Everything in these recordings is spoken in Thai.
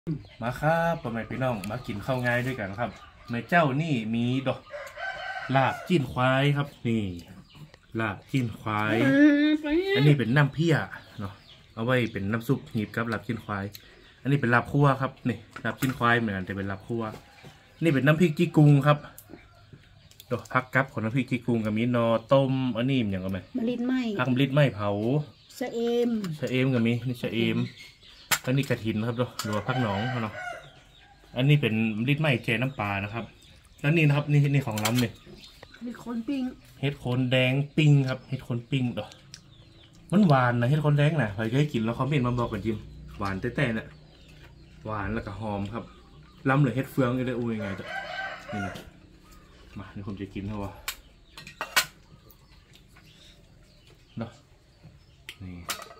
มาครับพ่อแม่พี่น้องมากินข้าวง่ายด้วยกันครับในเจ้านี่มีดอกลาบจิ้นควายครับนี่ลาบจิ้นควายอันนี้เป็นน้ำเพี้ยเนาะเอาไว้เป็นน้ำซุปหีบกับลาบจิ้นควายอันนี้เป็นลาบคั่วครับนี่ลาบจิ้นควายเหมือนกันแต่เป็นลาบคั่วนี่เป็นน้ำพริกจีกุงครับดอกพักกับของน้ำพริกจีกุงกับมีนอต้มอันนี้อย่างไรไหมมะลิไหมพักมะลิไหมเผาชะเอมกับมีนี่ชะเอมอันนี้กระถินครับหรือว่าพักหนองเนาะอันนี้เป็นลิตรไหมเจน้ำปลานะครับแล้วนี่นะครับนี่ของล้ำเนี่ยเห็ดโคนปิ้งเห็ดโคนแดงปิ้งครับเห็ดโคนปิ้งเด้อมันหวานนะเห็ดโคนแดงนะใครเคยกินแล้วเขาเม็นมาบอกกันจิมหวานแต่เนี่ยหวานแล้วก็หอมครับล้ำเลยเห็ดเฟืองเลยอุ้ยไงจ้ะนี่นะมาเดี๋ยวผมจะกินเท่าไหร่เนาะนี่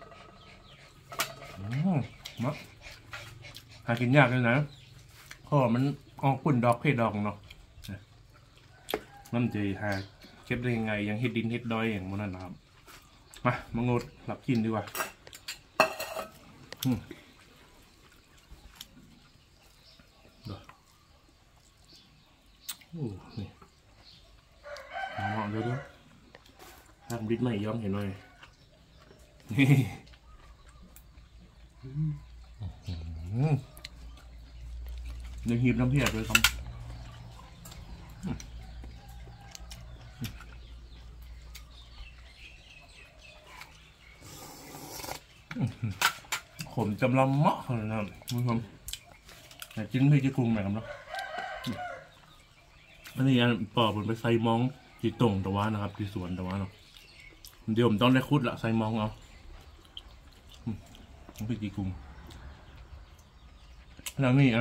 มักหากินยากเลยนะเพราะมันออกปุ่นดอกเพดดอกเนาะนั่นจะหาเก็บได้ยังไงยังเฮ็ดดินเฮ็ดดอยอย่างมันนั่นนะครับมามังงดหลับกินดีกว่าโอ้นี่มองเดี๋ยวทำดินใหม่ย้อมเห็นหน่อยนี่ยังหีบน้ำเพียรเลยครับขมจำลำเหมาะเลยนะคุณผู้ชมแต่จิ้นไม่จะกรุงไหนครับเนาะอันนี้ปอบมันไปใส่มองที่ตรงตะวันนะครับที่สวนตะวันเนาะเดี๋ยวผมต้องได้คุดละใส่มองเอาต้องไปจีกรุงแล้วนี่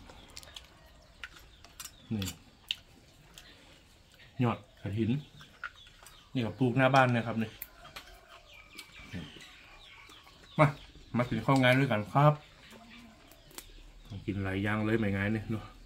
นี่ยอดกระถินนี่กับปลูกหน้าบ้านนะครับนี่มาถึงข้าวงานด้วยกันครับกินหลายอย่างเลยไม่ง่ายเนี่ยเนาะ